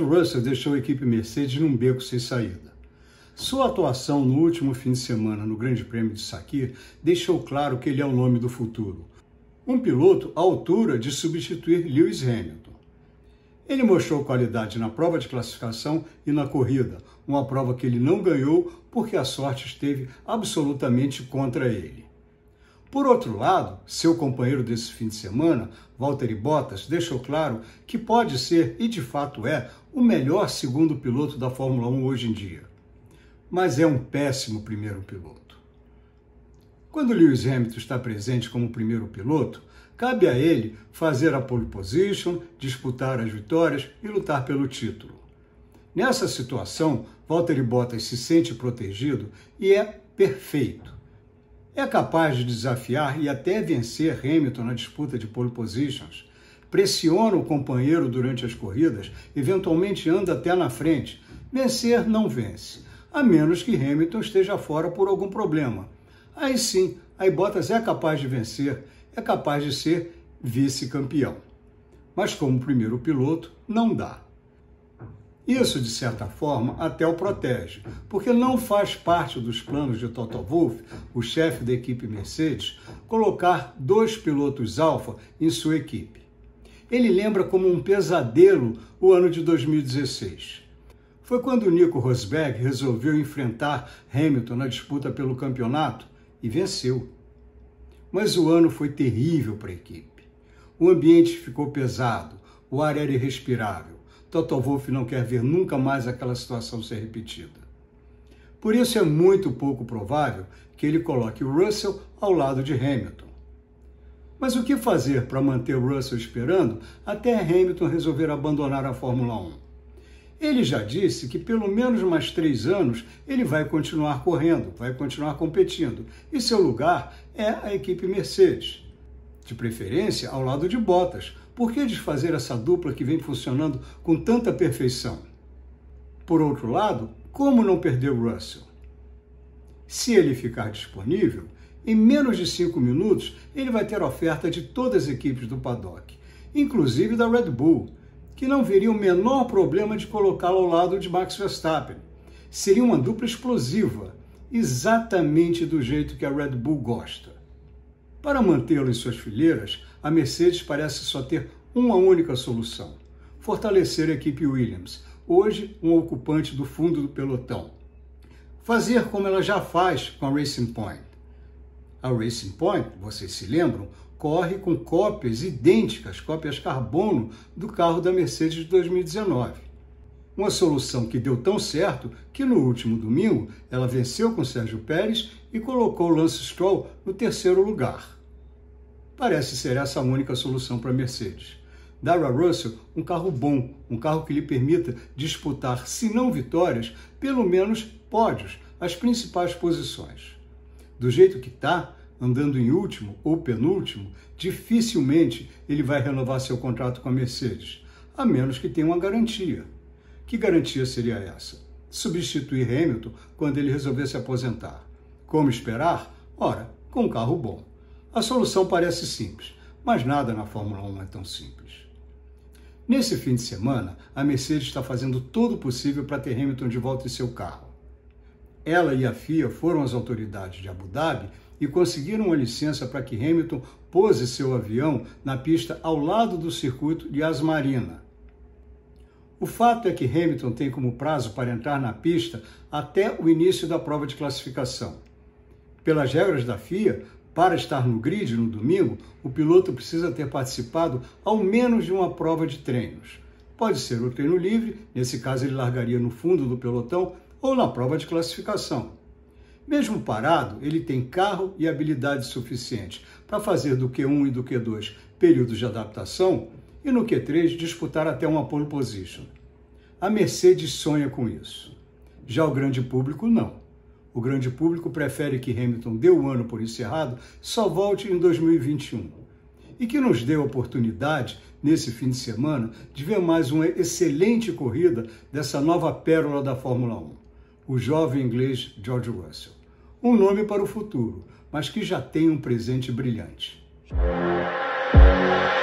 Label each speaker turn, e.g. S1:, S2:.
S1: George Russell deixou a equipe Mercedes num beco sem saída. Sua atuação no último fim de semana no Grande Prêmio de Sakir deixou claro que ele é o nome do futuro. Um piloto à altura de substituir Lewis Hamilton. Ele mostrou qualidade na prova de classificação e na corrida, uma prova que ele não ganhou porque a sorte esteve absolutamente contra ele. Por outro lado, seu companheiro desse fim de semana, Valtteri Bottas, deixou claro que pode ser, e de fato é, o melhor segundo piloto da Fórmula 1 hoje em dia. Mas é um péssimo primeiro piloto. Quando Lewis Hamilton está presente como primeiro piloto, cabe a ele fazer a pole position, disputar as vitórias e lutar pelo título. Nessa situação, Valtteri Bottas se sente protegido e é perfeito. É capaz de desafiar e até vencer Hamilton na disputa de pole positions. Pressiona o companheiro durante as corridas, eventualmente anda até na frente. Vencer não vence, a menos que Hamilton esteja fora por algum problema. Aí sim, aí Bottas é capaz de vencer, é capaz de ser vice-campeão. Mas como primeiro piloto, não dá. Isso, de certa forma, até o protege, porque não faz parte dos planos de Toto Wolff, o chefe da equipe Mercedes, colocar 2 pilotos alfa em sua equipe. Ele lembra como um pesadelo o ano de 2016. Foi quando Nico Rosberg resolveu enfrentar Hamilton na disputa pelo campeonato e venceu. Mas o ano foi terrível para a equipe. O ambiente ficou pesado, o ar era irrespirável. Toto Wolff não quer ver nunca mais aquela situação ser repetida. Por isso é muito pouco provável que ele coloque o Russell ao lado de Hamilton. Mas o que fazer para manter o Russell esperando até Hamilton resolver abandonar a Fórmula 1? Ele já disse que pelo menos mais 3 anos ele vai continuar correndo, vai continuar competindo, e seu lugar é a equipe Mercedes, de preferência ao lado de Bottas. Por que desfazer essa dupla que vem funcionando com tanta perfeição? Por outro lado, como não perder o Russell? Se ele ficar disponível, em menos de 5 minutos ele vai ter oferta de todas as equipes do paddock, inclusive da Red Bull, que não veria o menor problema de colocá-lo ao lado de Max Verstappen. Seria uma dupla explosiva, exatamente do jeito que a Red Bull gosta. Para mantê-lo em suas fileiras, a Mercedes parece só ter uma única solução: fortalecer a equipe Williams, hoje um ocupante do fundo do pelotão. Fazer como ela já faz com a Racing Point. A Racing Point, vocês se lembram, corre com cópias idênticas, cópias carbono do carro da Mercedes de 2019. Uma solução que deu tão certo que no último domingo ela venceu com Sérgio Pérez e colocou Lance Stroll no 3º lugar. Parece ser essa a única solução para a Mercedes. Dar a Russell um carro bom, um carro que lhe permita disputar, se não vitórias, pelo menos pódios, as principais posições. Do jeito que está, andando em último ou penúltimo, dificilmente ele vai renovar seu contrato com a Mercedes, a menos que tenha uma garantia. Que garantia seria essa? Substituir Hamilton quando ele resolver se aposentar. Como esperar? Ora, com um carro bom. A solução parece simples, mas nada na Fórmula 1 é tão simples. Nesse fim de semana, a Mercedes está fazendo todo o possível para ter Hamilton de volta em seu carro. Ela e a FIA foram às autoridades de Abu Dhabi e conseguiram uma licença para que Hamilton pouse seu avião na pista ao lado do circuito de Yas Marina. O fato é que Hamilton tem como prazo para entrar na pista até o início da prova de classificação. Pelas regras da FIA, para estar no grid no domingo, o piloto precisa ter participado ao menos de uma prova de treinos. Pode ser o treino livre, nesse caso ele largaria no fundo do pelotão, ou na prova de classificação. Mesmo parado, ele tem carro e habilidade suficiente para fazer do Q1 e do Q2 períodos de adaptação e no Q3 disputar até uma pole position. A Mercedes sonha com isso. Já o grande público não. O grande público prefere que Hamilton dê o ano por encerrado, só volte em 2021. E que nos dê a oportunidade, nesse fim de semana, de ver mais uma excelente corrida dessa nova pérola da Fórmula 1, o jovem inglês George Russell. Um nome para o futuro, mas que já tem um presente brilhante.